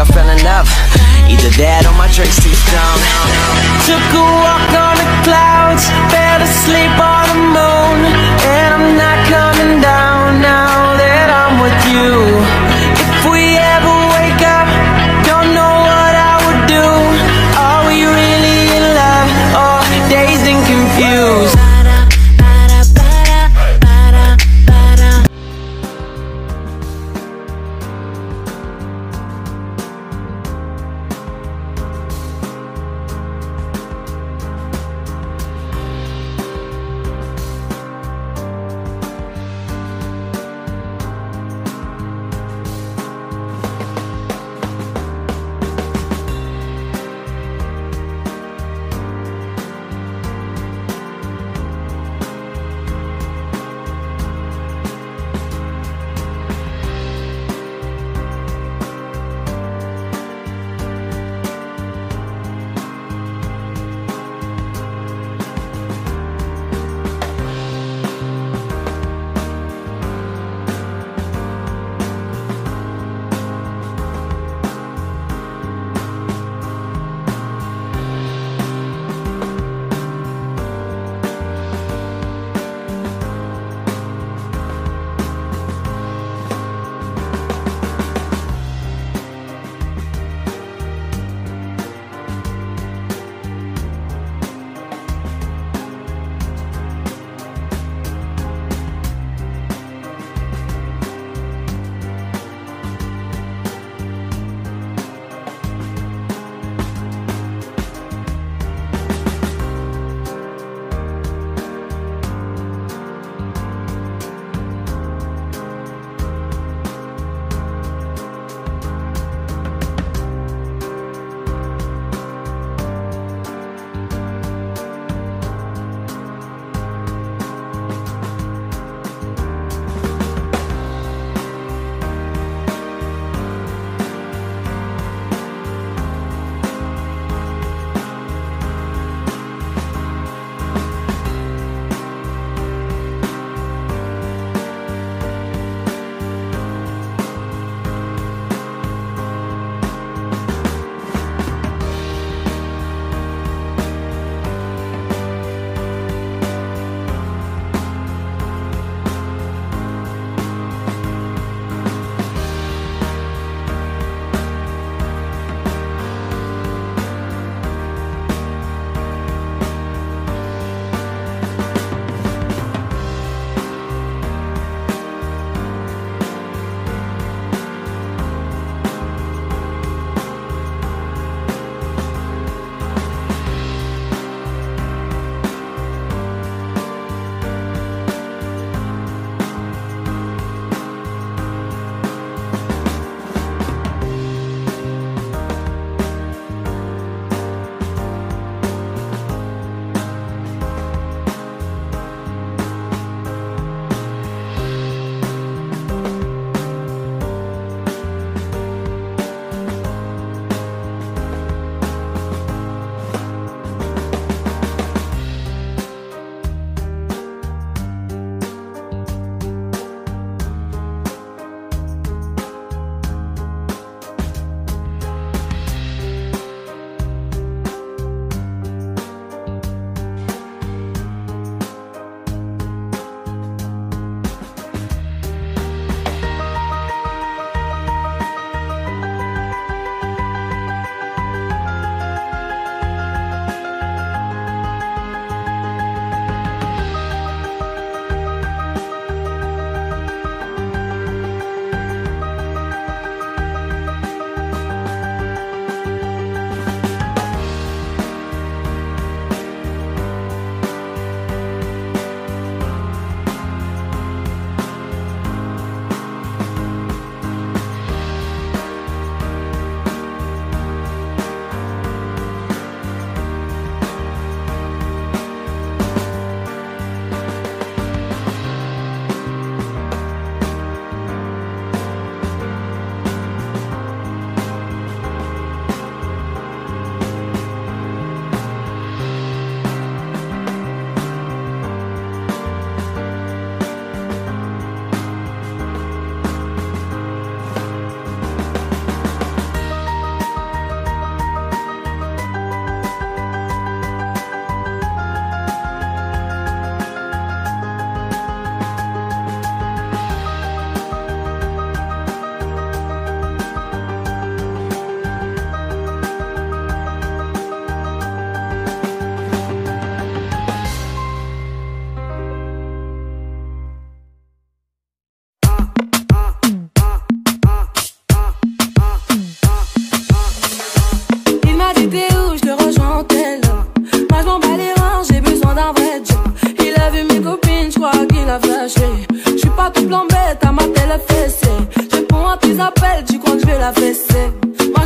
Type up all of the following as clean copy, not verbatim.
I fell in love. Either that or my drink's too strong. Took a walk on the clouds, fell asleep on the moon, and I'm not coming down now that I'm with you. If we ever wake up, don't know what I would do. Are we really in love or dazed and confused?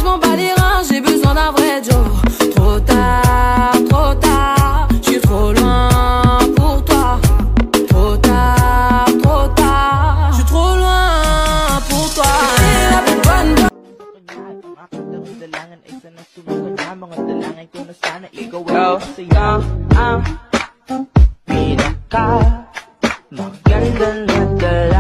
franchement pas des reins, j'ai besoin d'un vrai Joe. Trop tard, je suis trop loin pour toi. Trop tard, je suis trop loin pour toi. Pinaka magandang nadala.